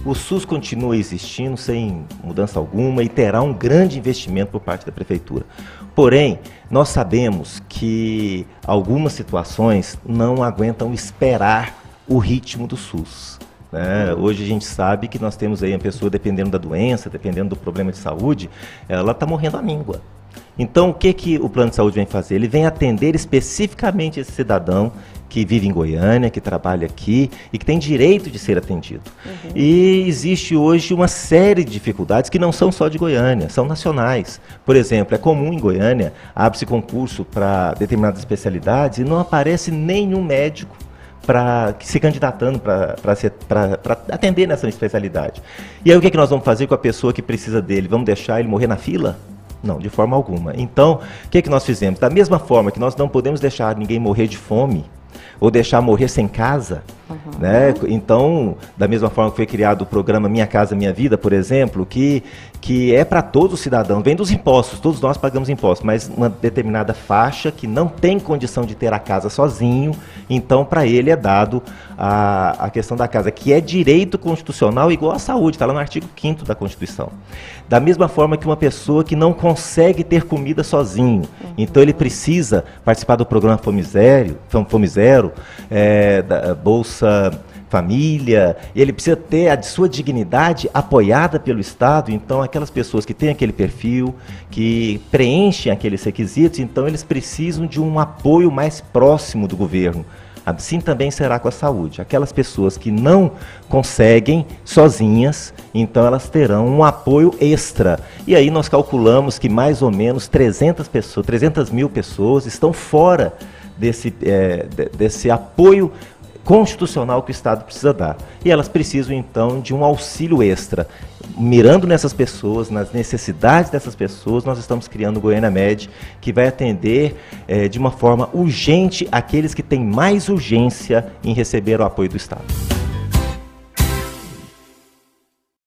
O SUS continua existindo sem mudança alguma e terá um grande investimento por parte da Prefeitura. Porém, nós sabemos que algumas situações não aguentam esperar o ritmo do SUS. Hoje a gente sabe que nós temos aí a pessoa, dependendo da doença, dependendo do problema de saúde, ela está morrendo à míngua. Então, o que o plano de saúde vem fazer? Ele vem atender especificamente esse cidadão que vive em Goiânia, que trabalha aqui e que tem direito de ser atendido. E existe hoje uma série de dificuldades que não são só de Goiânia, são nacionais. Por exemplo, é comum em Goiânia, abre-se concurso para determinadas especialidades e não aparece nenhum médico se candidatando para atender nessa especialidade. E aí o que nós vamos fazer com a pessoa que precisa dele? Vamos deixar ele morrer na fila? Não, de forma alguma. Então, o que nós fizemos? Da mesma forma que nós não podemos deixar ninguém morrer de fome, ou deixar morrer sem casa, Então, da mesma forma que foi criado o programa Minha Casa Minha Vida, por exemplo, que é para todos os cidadãos, vem dos impostos, todos nós pagamos impostos, mas uma determinada faixa que não tem condição de ter a casa sozinho, então para ele é dado a questão da casa, que é direito constitucional igual à saúde, está lá no artigo 5º da Constituição. Da mesma forma que uma pessoa que não consegue ter comida sozinho, então ele precisa participar do programa Fome Zero, da Bolsa Família, e ele precisa ter a sua dignidade apoiada pelo Estado. Então aquelas pessoas que têm aquele perfil, que preenchem aqueles requisitos, então eles precisam de um apoio mais próximo do governo. Assim também será com a saúde. Aquelas pessoas que não conseguem sozinhas, então elas terão um apoio extra. E aí nós calculamos que mais ou menos 300 mil pessoas estão fora desse apoio constitucional que o Estado precisa dar. E elas precisam, então, de um auxílio extra. Mirando nessas pessoas, nas necessidades dessas pessoas, nós estamos criando o Goiânia Med, que vai atender de uma forma urgente aqueles que têm mais urgência em receber o apoio do Estado.